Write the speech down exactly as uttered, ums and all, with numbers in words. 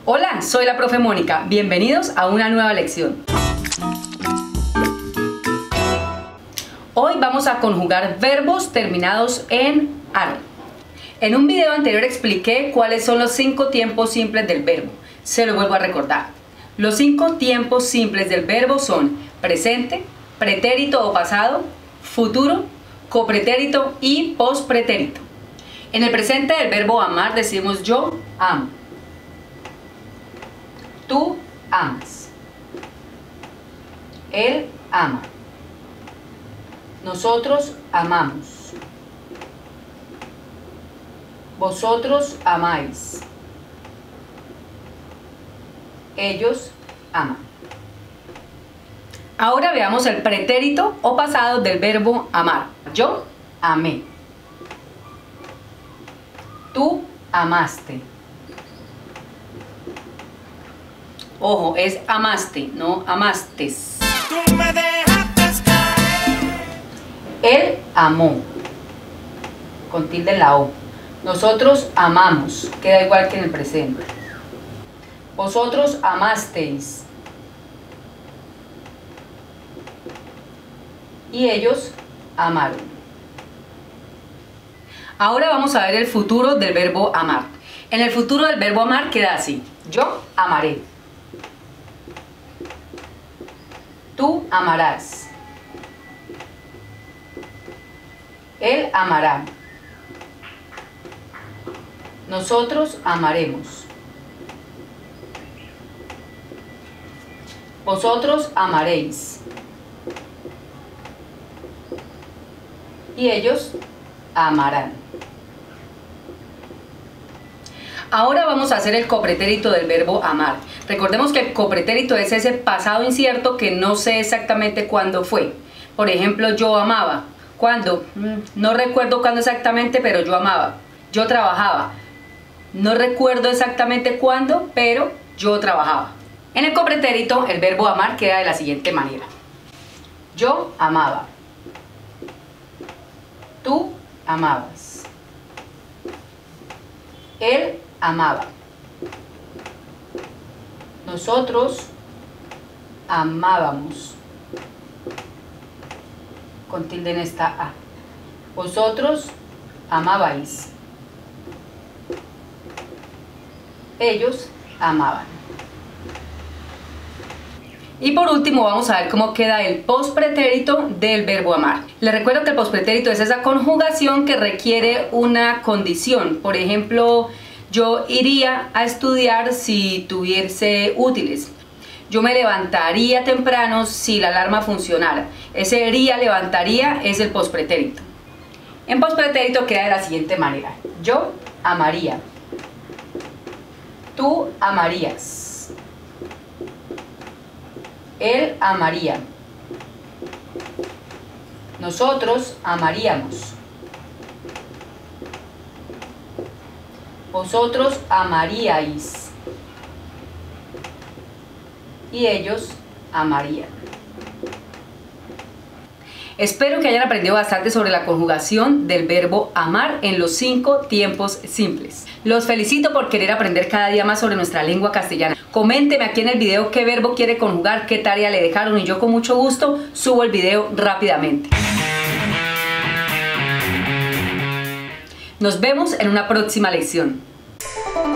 Hola, soy la profe Mónica. Bienvenidos a una nueva lección. Hoy vamos a conjugar verbos terminados en ar. En un video anterior expliqué cuáles son los cinco tiempos simples del verbo. Se lo vuelvo a recordar. Los cinco tiempos simples del verbo son presente, pretérito o pasado, futuro, copretérito y pospretérito. En el presente del verbo amar decimos yo amo. Tú amas. Él ama. Nosotros amamos. Vosotros amáis. Ellos aman. Ahora veamos el pretérito o pasado del verbo amar. Yo amé. Tú amaste. Ojo, es amaste, no amastes. Tú me dejaste caer. Él amó. Con tilde en la O. Nosotros amamos. Queda igual que en el presente. Vosotros amasteis. Y ellos amaron. Ahora vamos a ver el futuro del verbo amar. En el futuro del verbo amar queda así. Yo amaré. Tú amarás. Él amará. Nosotros amaremos. Vosotros amaréis. Y ellos amarán. Ahora vamos a hacer el copretérito del verbo amar. Recordemos que el copretérito es ese pasado incierto que no sé exactamente cuándo fue. Por ejemplo, yo amaba. ¿Cuándo? No recuerdo cuándo exactamente, pero yo amaba. Yo trabajaba. No recuerdo exactamente cuándo, pero yo trabajaba. En el copretérito, el verbo amar queda de la siguiente manera. Yo amaba. Tú amabas. Él amaba. Nosotros amábamos. Con tilde en esta A. Vosotros amabais. Ellos amaban. Y por último vamos a ver cómo queda el pospretérito del verbo amar. Les recuerdo que el pospretérito es esa conjugación que requiere una condición. Por ejemplo, yo iría a estudiar si tuviese útiles. Yo me levantaría temprano si la alarma funcionara. Ese iría, levantaría es el pospretérito. En pospretérito queda de la siguiente manera. Yo amaría. Tú amarías. Él amaría. Nosotros amaríamos. Vosotros amaríais. Y ellos amarían. Espero que hayan aprendido bastante sobre la conjugación del verbo amar en los cinco tiempos simples. Los felicito por querer aprender cada día más sobre nuestra lengua castellana. Coménteme aquí en el video qué verbo quiere conjugar, qué tarea le dejaron y yo con mucho gusto subo el video rápidamente. Nos vemos en una próxima lección.